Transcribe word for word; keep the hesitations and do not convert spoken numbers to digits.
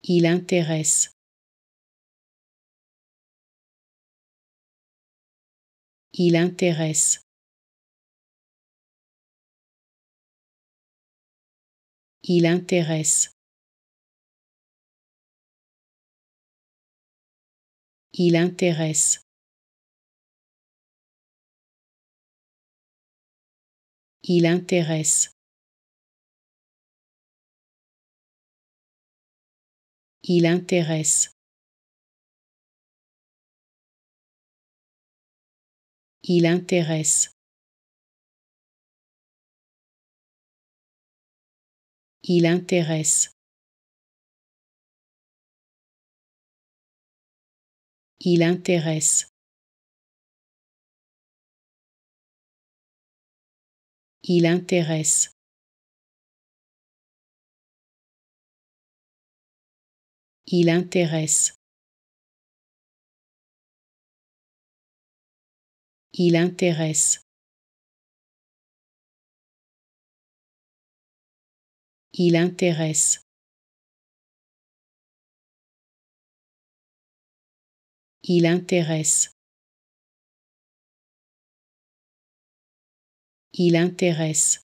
Il intéresse. Il intéresse. Il intéresse. Il intéresse. Il intéresse. Il intéresse. Il intéresse. Il intéresse. Il intéresse. Il intéresse. Il intéresse. Il intéresse. Il intéresse. Il intéresse. Il intéresse.